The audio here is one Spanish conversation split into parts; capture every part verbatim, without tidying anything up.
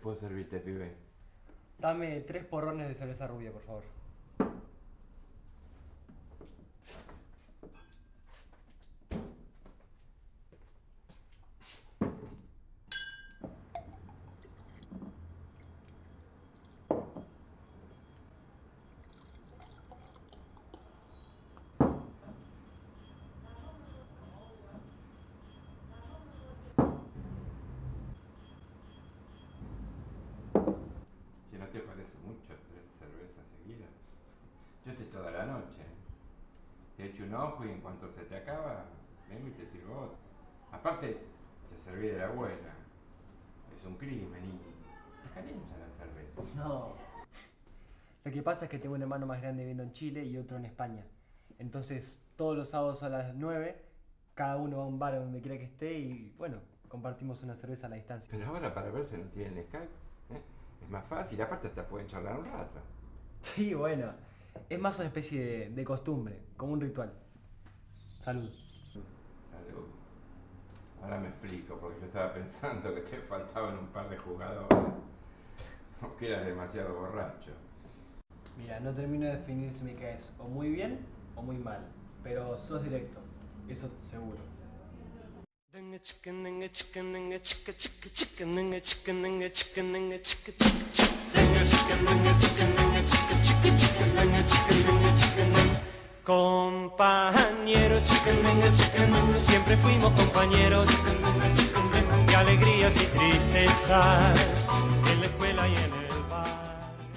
puedo servirte, pibe? Dame tres porrones de cerveza rubia, por favor. Si no te parece mucho, tres cervezas seguidas. Yo estoy toda la noche. Te echo un ojo y en cuanto se te acaba, vengo y te sirvo otro. Aparte, te serví de la buena. Es un crimen y se calienta la cerveza. No. Lo que pasa es que tengo un hermano más grande viviendo en Chile y otro en España. Entonces, todos los sábados a las nueve, cada uno va a un bar donde quiera que esté y, bueno, compartimos una cerveza a la distancia. Pero ahora para verse no tienen Skype. ¿eh? Es más fácil, aparte hasta pueden charlar un rato. Sí, bueno. Es más una especie de, de costumbre, como un ritual. Salud. Salud. Ahora me explico, porque yo estaba pensando que te faltaban un par de jugadores. O que eras demasiado borracho. Mira, no termino de definir si me caes o muy bien o muy mal, pero sos directo, eso seguro. Compañeros, siempre fuimos compañeros de alegrías y tristezas en la escuela y en el bar.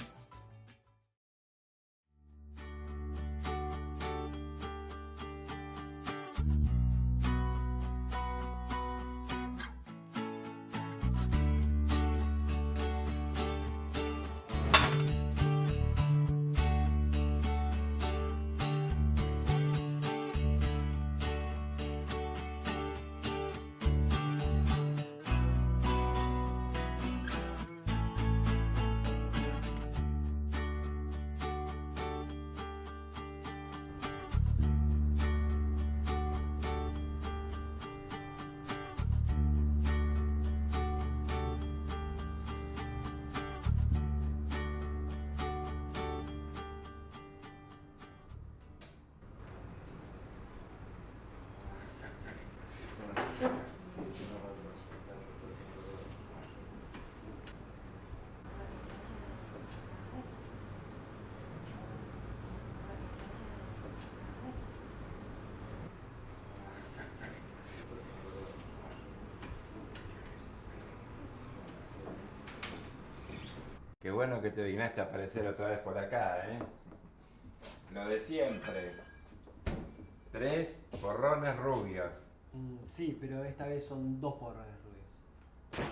Qué bueno que te dignaste a aparecer otra vez por acá, ¿eh? Lo de siempre. Tres porrones rubios. Mm, sí, pero esta vez son dos porrones rubios.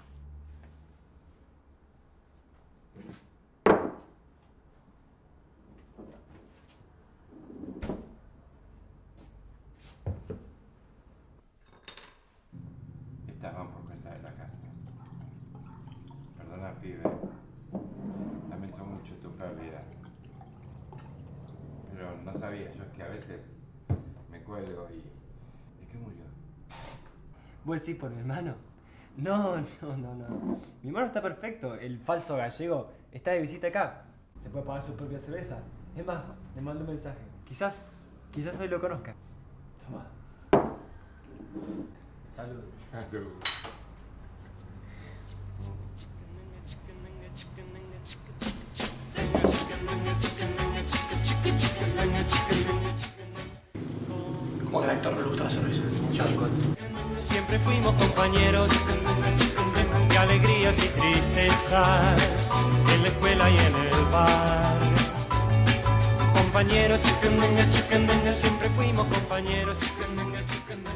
Estas van por cuenta de la casa. Perdona, pibe. Lamento mucho tu pérdida. Pero no sabía, yo es que a veces me cuelgo y... ¿De qué murió? ¿Vos decís por mi hermano? No, no, no, no. Mi hermano está perfecto. El falso gallego está de visita acá. Se puede pagar su propia cerveza. Es más, le mando un mensaje. Quizás, quizás hoy lo conozca. Toma. Salud. Salud. ¿Cómo que al actor no le gusta la cerveza? Yo alcohol. Siempre fuimos compañeros de alegrías y tristezas en la escuela y en el bar. Compañeros, siempre fuimos compañeros.